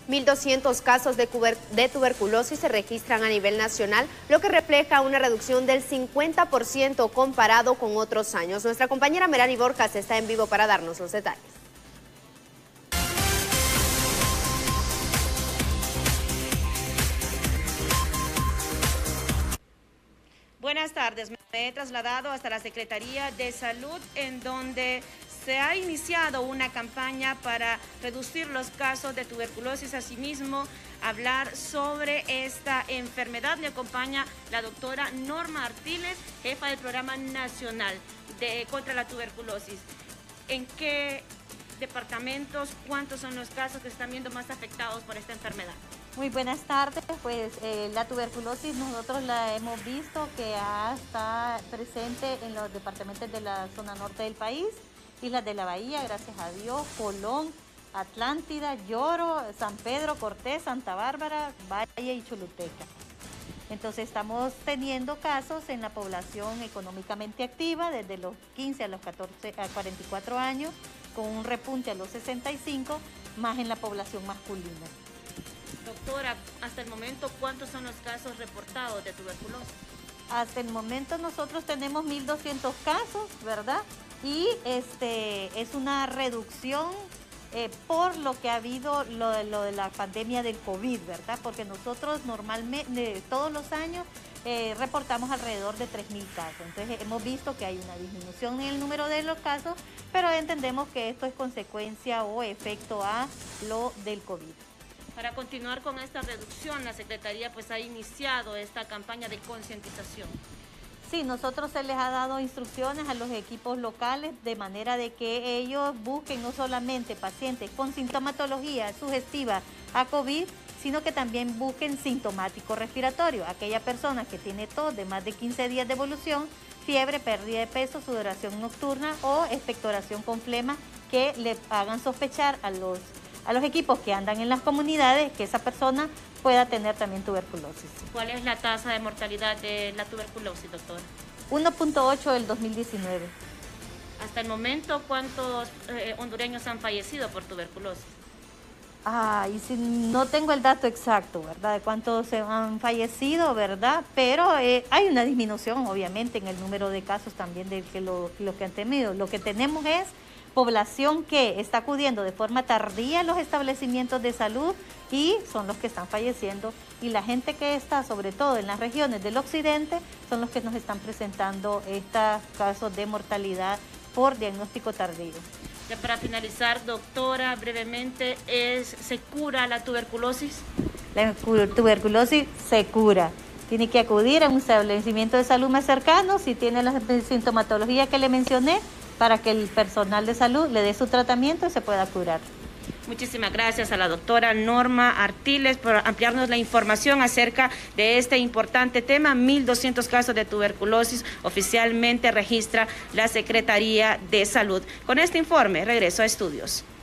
1.200 casos de tuberculosis se registran a nivel nacional, lo que refleja una reducción del 50% comparado con otros años. Nuestra compañera Merari Borjas está en vivo para darnos los detalles. Buenas tardes, me he trasladado hasta la Secretaría de Salud, en donde se ha iniciado una campaña para reducir los casos de tuberculosis. Asimismo, hablar sobre esta enfermedad me acompaña la doctora Norma Artiles, jefa del Programa Nacional contra la Tuberculosis. ¿En qué departamentos, cuántos son los casos que se están viendo más afectados por esta enfermedad? Muy buenas tardes. Pues la tuberculosis nosotros la hemos visto que está presente en los departamentos de la zona norte del país, Islas de la Bahía, gracias a Dios, Colón, Atlántida, Lloro, San Pedro, Cortés, Santa Bárbara, Valle y Choluteca. Entonces estamos teniendo casos en la población económicamente activa, desde los 15 a los 44 años, con un repunte a los 65, más en la población masculina. Doctora, hasta el momento, ¿cuántos son los casos reportados de tuberculosis? Hasta el momento nosotros tenemos 1.200 casos, ¿verdad? Y es una reducción por lo que ha habido lo de la pandemia del COVID, ¿verdad? Porque nosotros normalmente, todos los años, reportamos alrededor de 3.000 casos. Entonces hemos visto que hay una disminución en el número de los casos, pero entendemos que esto es consecuencia o efecto a lo del COVID. Para continuar con esta reducción, la Secretaría pues ha iniciado esta campaña de concientización. Sí, nosotros se les ha dado instrucciones a los equipos locales de manera de que ellos busquen no solamente pacientes con sintomatología sugestiva a COVID, sino que también busquen sintomático respiratorio, aquella persona que tiene tos de más de 15 días de evolución, fiebre, pérdida de peso, sudoración nocturna o expectoración con flema, que le hagan sospechar a los equipos que andan en las comunidades que esa persona pueda tener también tuberculosis. ¿Cuál es la tasa de mortalidad de la tuberculosis, doctora? 1.8 del 2019. Hasta el momento, ¿cuántos hondureños han fallecido por tuberculosis? Y si no tengo el dato exacto, ¿verdad? De cuántos se han fallecido, ¿verdad? Pero hay una disminución, obviamente, en el número de casos también de lo que han tenido. Lo que tenemos es población que está acudiendo de forma tardía a los establecimientos de salud y son los que están falleciendo, y la gente que está sobre todo en las regiones del occidente son los que nos están presentando estos casos de mortalidad por diagnóstico tardío. Ya para finalizar, doctora, brevemente, ¿se cura la tuberculosis? La tuberculosis se cura. Tiene que acudir a un establecimiento de salud más cercano si tiene la sintomatología que le mencioné, para que el personal de salud le dé su tratamiento y se pueda curar. Muchísimas gracias a la doctora Norma Artiles por ampliarnos la información acerca de este importante tema. 1.200 casos de tuberculosis oficialmente registra la Secretaría de Salud. Con este informe regreso a estudios.